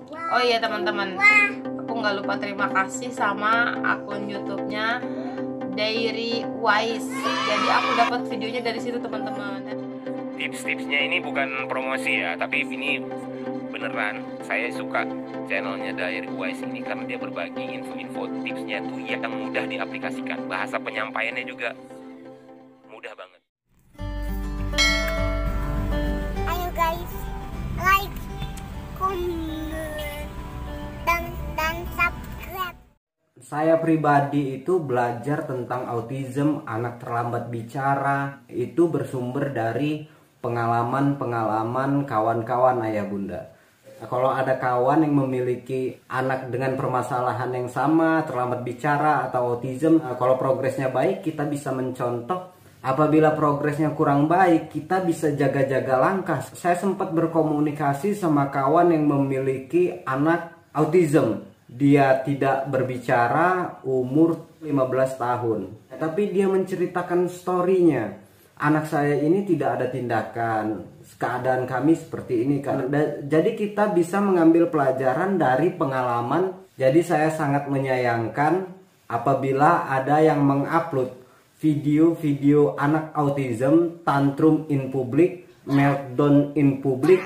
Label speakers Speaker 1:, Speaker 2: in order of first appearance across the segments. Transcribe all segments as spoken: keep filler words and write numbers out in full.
Speaker 1: Oh iya teman-teman, aku nggak lupa terima kasih sama akun YouTube-nya Diary Wise. Jadi aku dapat videonya dari situ teman-teman.
Speaker 2: Tips-tipsnya ini bukan promosi ya, tapi ini beneran saya suka channelnya Diary Wise ini karena dia berbagi info-info tipsnya tuh yang mudah diaplikasikan. Bahasa penyampaiannya juga mudah banget.
Speaker 3: Ayo guys, like, comment, dan dan subscribe.
Speaker 4: Saya pribadi itu belajar tentang autism, anak terlambat bicara, itu bersumber dari pengalaman-pengalaman kawan-kawan ayah bunda. Nah, kalau ada kawan yang memiliki anak dengan permasalahan yang sama, terlambat bicara atau autism, nah, kalau progresnya baik kita bisa mencontoh. Apabila progresnya kurang baik, kita bisa jaga-jaga langkah. Saya sempat berkomunikasi sama kawan yang memiliki anak autism. Dia tidak berbicara, umur lima belas tahun. Tapi dia menceritakan story-nya. Anak saya ini tidak ada tindakan. Keadaan kami seperti ini. Jadi kita bisa mengambil pelajaran dari pengalaman. Jadi saya sangat menyayangkan apabila ada yang mengupload video-video anak autism, tantrum in public, meltdown in public,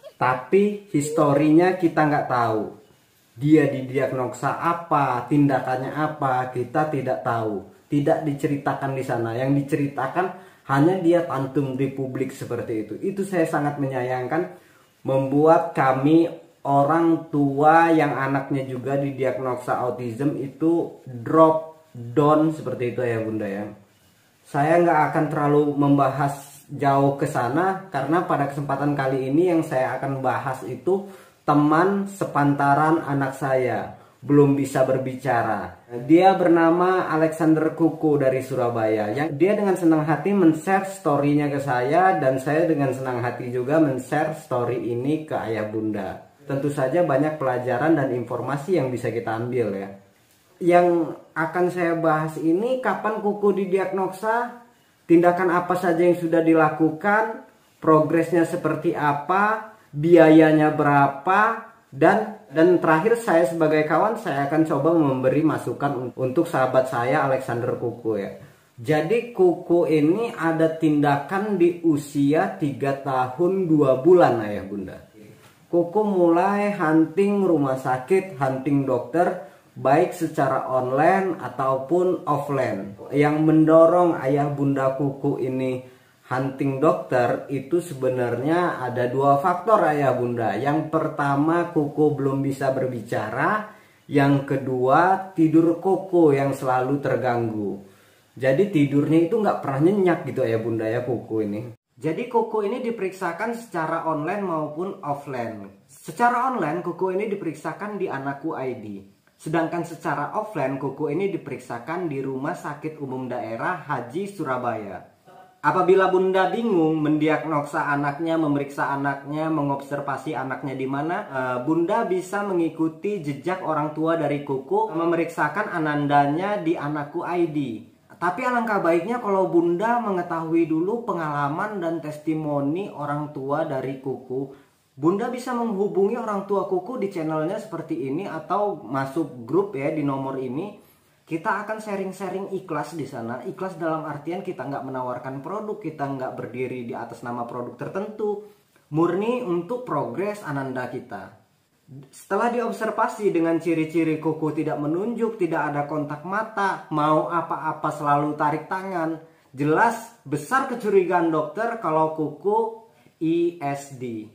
Speaker 4: tapi historinya kita nggak tahu. Dia didiagnosa apa, tindakannya apa, kita tidak tahu. Tidak diceritakan di sana. Yang diceritakan hanya dia tantrum di publik seperti itu. Itu saya sangat menyayangkan, membuat kami orang tua yang anaknya juga didiagnosa autism itu drop down seperti itu ya bunda ya. Saya nggak akan terlalu membahas jauh ke sana karena pada kesempatan kali ini yang saya akan bahas itu teman sepantaran anak saya, belum bisa berbicara. Dia bernama Alexander Kuku dari Surabaya. Yang dia dengan senang hati men-share story-nya ke saya dan saya dengan senang hati juga men-share story ini ke ayah bunda. Tentu saja banyak pelajaran dan informasi yang bisa kita ambil ya. Yang akan saya bahas ini kapan Kuku didiagnosa, tindakan apa saja yang sudah dilakukan, progresnya seperti apa, biayanya berapa, dan dan terakhir saya sebagai kawan saya akan coba memberi masukan untuk sahabat saya Alexander Kuku ya. Jadi Kuku ini ada tindakan di usia tiga tahun dua bulan ayah bunda. Kuku mulai hunting rumah sakit, hunting dokter, baik secara online ataupun offline. Yang mendorong ayah bunda Kuku ini hunting dokter itu sebenarnya ada dua faktor ayah bunda. Yang pertama Kuku belum bisa berbicara. Yang kedua tidur Kuku yang selalu terganggu. Jadi tidurnya itu nggak pernah nyenyak gitu ayah bunda ya Kuku ini. Jadi Kuku ini diperiksakan secara online maupun offline. Secara online Kuku ini diperiksakan di Anakku I D. Sedangkan secara offline Kuku ini diperiksakan di Rumah Sakit Umum Daerah Haji Surabaya. Apabila bunda bingung mendiagnosa anaknya, memeriksa anaknya, mengobservasi anaknya di mana, bunda bisa mengikuti jejak orang tua dari Kuku, memeriksakan anandanya di Anakku I D. Tapi alangkah baiknya kalau bunda mengetahui dulu pengalaman dan testimoni orang tua dari Kuku. Bunda bisa menghubungi orang tua Kuku di channelnya seperti ini atau masuk grup ya di nomor ini. Kita akan sharing-sharing ikhlas di sana. Ikhlas dalam artian kita nggak menawarkan produk, kita nggak berdiri di atas nama produk tertentu. Murni untuk progres ananda kita. Setelah diobservasi dengan ciri-ciri Kuku tidak menunjuk, tidak ada kontak mata, mau apa-apa selalu tarik tangan, jelas besar kecurigaan dokter kalau Kuku I S D.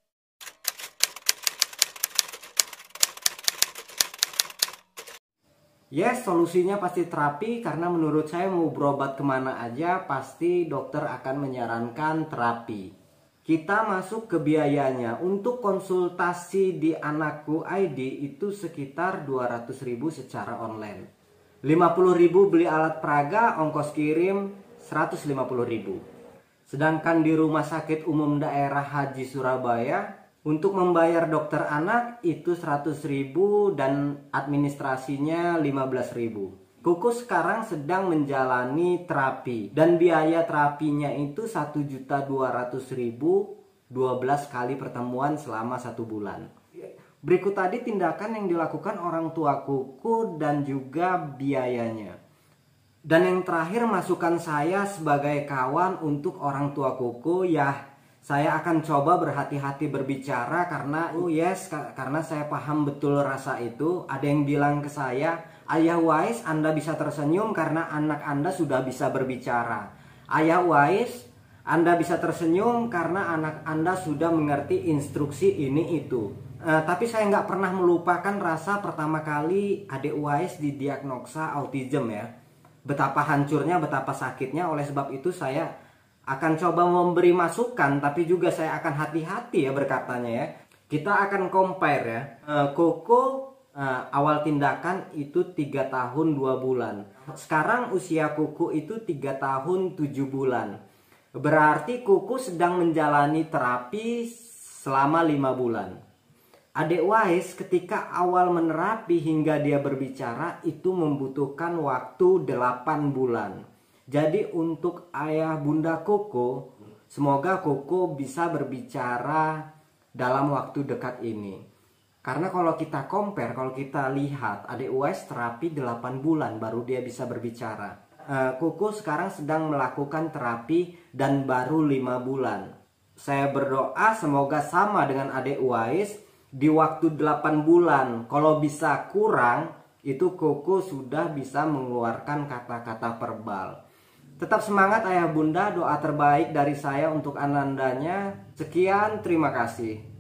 Speaker 4: Yes, solusinya pasti terapi karena menurut saya mau berobat kemana aja pasti dokter akan menyarankan terapi. Kita masuk ke biayanya. Untuk konsultasi di Anakku I D itu sekitar dua ratus ribu secara online. lima puluh ribu beli alat peraga, ongkos kirim seratus lima puluh ribu. Sedangkan di Rumah Sakit Umum Daerah Haji Surabaya untuk membayar dokter anak itu seratus ribu dan administrasinya lima belas ribu. Kuku sekarang sedang menjalani terapi dan biaya terapinya itu satu juta dua ratus ribu dua belas kali pertemuan selama satu bulan. Berikut tadi tindakan yang dilakukan orang tua Kuku dan juga biayanya. Dan yang terakhir, masukan saya sebagai kawan untuk orang tua Kuku, ya saya akan coba berhati-hati berbicara karena oh yes, karena saya paham betul rasa itu. Ada yang bilang ke saya, Ayah Wais, Anda bisa tersenyum karena anak Anda sudah bisa berbicara. Ayah Wais, Anda bisa tersenyum karena anak Anda sudah mengerti instruksi ini itu. Uh, tapi saya nggak pernah melupakan rasa pertama kali adik Wais didiagnosa autism ya. Betapa hancurnya, betapa sakitnya. Oleh sebab itu saya akan coba memberi masukan, tapi juga saya akan hati-hati ya berkatanya ya. Kita akan compare ya. Uh, Koko uh, awal tindakan itu tiga tahun dua bulan. Sekarang usia Kuku itu tiga tahun tujuh bulan. Berarti Kuku sedang menjalani terapi selama lima bulan. Adik Wais ketika awal menerapi hingga dia berbicara itu membutuhkan waktu delapan bulan. Jadi untuk ayah bunda Koko, semoga Koko bisa berbicara dalam waktu dekat ini. Karena kalau kita compare, kalau kita lihat adik Wais terapi delapan bulan baru dia bisa berbicara. uh, Koko sekarang sedang melakukan terapi dan baru lima bulan. Saya berdoa semoga sama dengan adik Wais. Di waktu delapan bulan, kalau bisa kurang, itu Koko sudah bisa mengeluarkan kata-kata verbal. Tetap semangat ayah bunda, doa terbaik dari saya untuk anandanya. Sekian, terima kasih.